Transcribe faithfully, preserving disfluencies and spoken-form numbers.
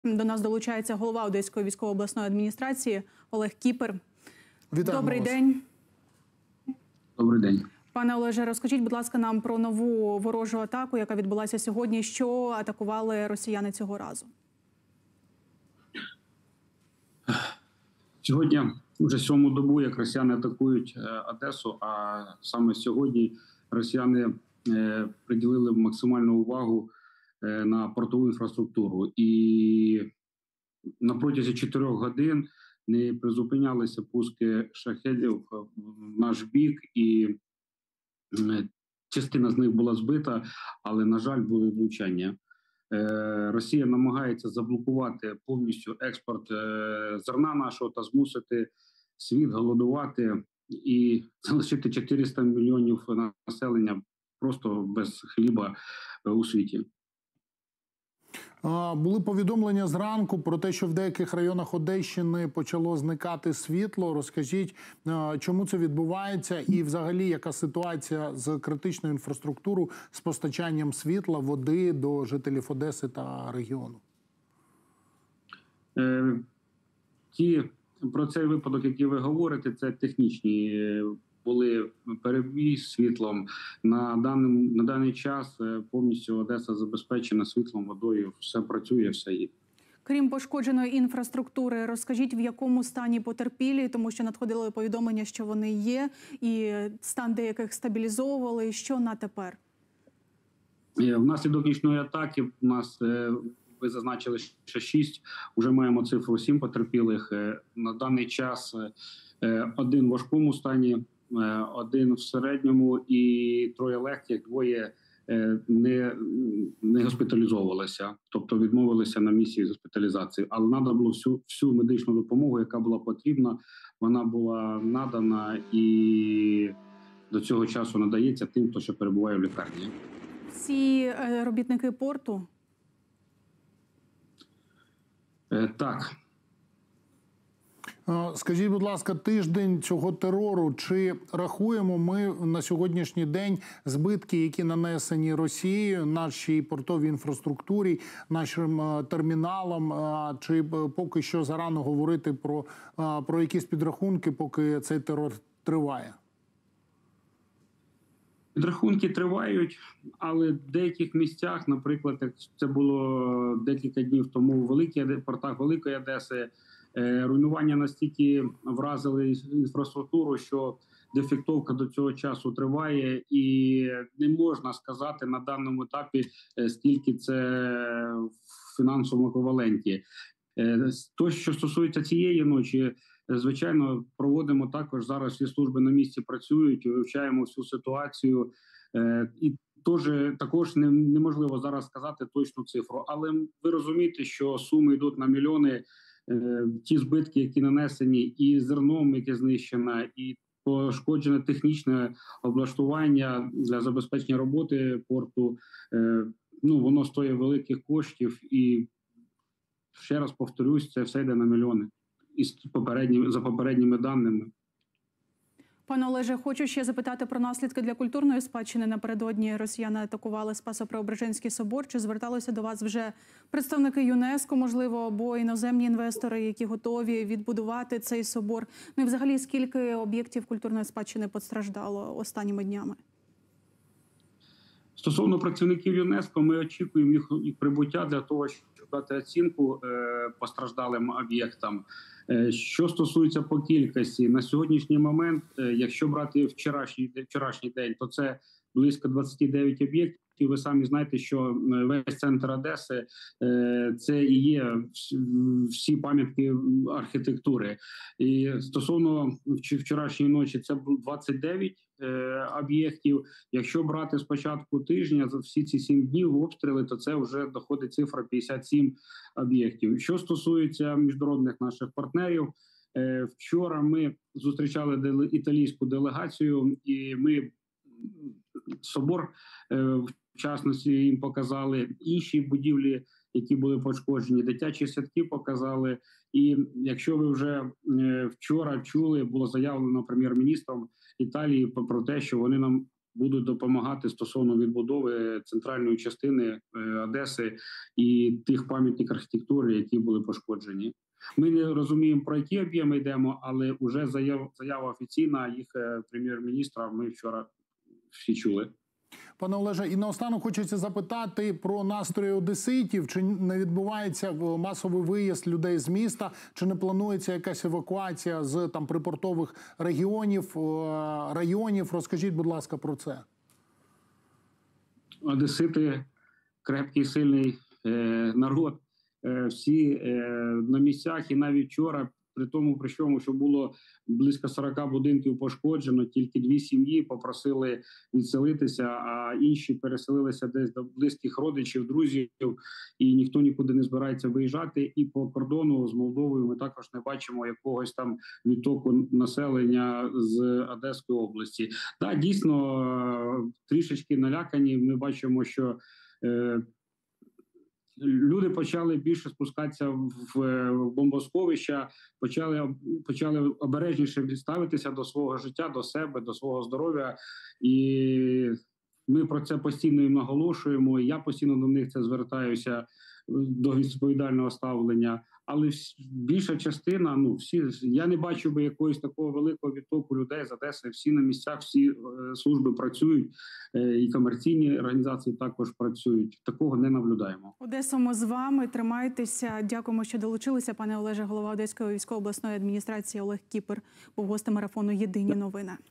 До нас долучається голова Одеської військової обласної адміністрації Олег Кіпер. Вітаємо Добрий вас. день. Добрий день. Пане Олеже, розкажіть, будь ласка, нам про нову ворожу атаку, яка відбулася сьогодні. Що атакували росіяни цього разу? Сьогодні вже сьому добу, як росіяни атакують Одесу, а саме сьогодні росіяни приділили максимальну увагу на портову інфраструктуру. І на протязі чотирьох годин не призупинялися пуски шахедів в наш бік, і частина з них була збита, але, на жаль, були влучання. Росія намагається заблокувати повністю експорт зерна нашого та змусити світ голодувати і залишити чотириста мільйонів населення просто без хліба у світі. Були повідомлення зранку про те, що в деяких районах Одещини почало зникати світло. Розкажіть, чому це відбувається і взагалі яка ситуація з критичною інфраструктурою, з постачанням світла, води до жителів Одеси та регіону? Е, ті, про цей випадок, який ви говорите, це технічні були перебій з світлом. На даний, на даний час повністю Одеса забезпечена світлом, водою, все працює, все є. Крім пошкодженої інфраструктури, розкажіть, в якому стані потерпілі, тому що надходили повідомлення, що вони є, і стан деяких стабілізовували. Що на тепер? Внаслідок нічної атаки у нас, ви зазначили, що шість, вже маємо цифру сім потерпілих. На даний час один в важкому стані, один в середньому і троє легких, двоє не, не госпіталізовувалися, тобто відмовилися на місці з госпіталізації. Але треба було всю, всю медичну допомогу, яка була потрібна, вона була надана і до цього часу надається тим, хто ще перебуває в лікарні. Всі робітники порту? Так. Скажіть, будь ласка, тиждень цього терору, чи рахуємо ми на сьогоднішній день збитки, які нанесені Росією, нашій портовій інфраструктурі, нашим терміналам, чи поки що зарано говорити про, про якісь підрахунки, поки цей терор триває? Підрахунки тривають, але в деяких місцях, наприклад, як це було декілька днів тому у великих портах Великої Одеси, руйнування настільки вразили інфраструктуру, що дефектовка до цього часу триває, і не можна сказати на даному етапі, скільки це в фінансовому еквіваленті. То, що стосується цієї ночі, звичайно, проводимо також, зараз всі служби на місці працюють, вивчаємо всю ситуацію. І тож, також не, неможливо зараз сказати точну цифру. Але ви розумієте, що суми йдуть на мільйони. Ті збитки, які нанесені і зерном, яке знищено, і пошкоджене технічне облаштування для забезпечення роботи порту, ну, воно стоїть великих коштів. І ще раз повторюсь, це все йде на мільйони. І попередні, за попередніми даними. Пане Олеже, хочу ще запитати про наслідки для культурної спадщини. Напередодні росіяни атакували Спасо-Преображенський собор. Чи зверталися до вас вже представники ЮНЕСКО, можливо, або іноземні інвестори, які готові відбудувати цей собор? Ну і взагалі, скільки об'єктів культурної спадщини постраждало останніми днями? Стосовно працівників ЮНЕСКО, ми очікуємо їх, їх прибуття для того, щоб дати оцінку е, постраждалим об'єктам. Е, що стосується по кількості, на сьогоднішній момент, е, якщо брати вчорашній, вчорашній день, то це близько двадцять дев'ять об'єктів. Ви самі знаєте, що весь центр Одеси е, – це і є всі пам'ятки архітектури. І стосовно вчорашньої ночі, це було двадцять дев'ять е, об'єктів. Якщо брати з початку тижня, за всі ці сім днів обстріли, то це вже доходить цифра п'ятдесят сім об'єктів. Що стосується міжнародних наших партнерів, е, вчора ми зустрічали італійську делегацію, і ми собор, в частності, їм показали інші будівлі, які були пошкоджені, дитячі садки показали. І якщо ви вже вчора чули, було заявлено прем'єр-міністром Італії про те, що вони нам будуть допомагати стосовно відбудови центральної частини Одеси і тих пам'ятників архітектури, які були пошкоджені. Ми не розуміємо, про які об'єми йдемо, але вже заява, заява офіційна їх прем'єр-міністра ми вчора всі чули. Пане Олеже, і наостанок хочеться запитати про настрої одеситів. Чи не відбувається масовий виїзд людей з міста? Чи не планується якась евакуація з там припортових регіонів, районів? Розкажіть, будь ласка, про це. Одесити – крепкий, сильний е, народ. Е, всі е, на місцях, і навіть вчора, при тому, при чому, що було близько сорока будинків пошкоджено, тільки дві сім'ї попросили відселитися, а інші переселилися десь до близьких родичів, друзів, і ніхто нікуди не збирається виїжджати. І по кордону з Молдовою ми також не бачимо якогось там відтоку населення з Одеської області. Так, дійсно, трішечки налякані. Ми бачимо, що е, люди почали більше спускатися в бомбосховища, почали, почали обережніше ставитися до свого життя, до себе, до свого здоров'я. І ми про це постійно їм наголошуємо. Я постійно до них це звертаюся, до відповідального ставлення. Але більша частина, ну всі, я не бачу би якогось такого великого відтоку людей з Одеси. Всі на місцях, всі е, служби працюють, е, і комерційні організації також працюють. Такого не наблюдаємо. Одесу, ми з вами. Тримайтеся. Дякуємо, що долучилися. Пане Олеже, голова Одеської військово-обласної адміністрації Олег Кіпер був гостем марафону «Єдині новини».